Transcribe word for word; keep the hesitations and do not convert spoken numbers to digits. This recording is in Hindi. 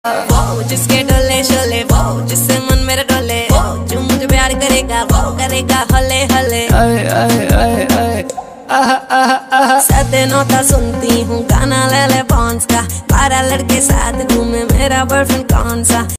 वो जिसके डोले शोले, वो जिससे मन मेरा डोले, वो जो मुझे प्यार करेगा वो करेगा हले हले। आए आए आए आए आहा आहा आहा। सते नौता सुनती हूँ गाना ले ले पॉन्स का, बारह लड़के साथ घूमे मेरा बॉयफ्रेंड कौन सा।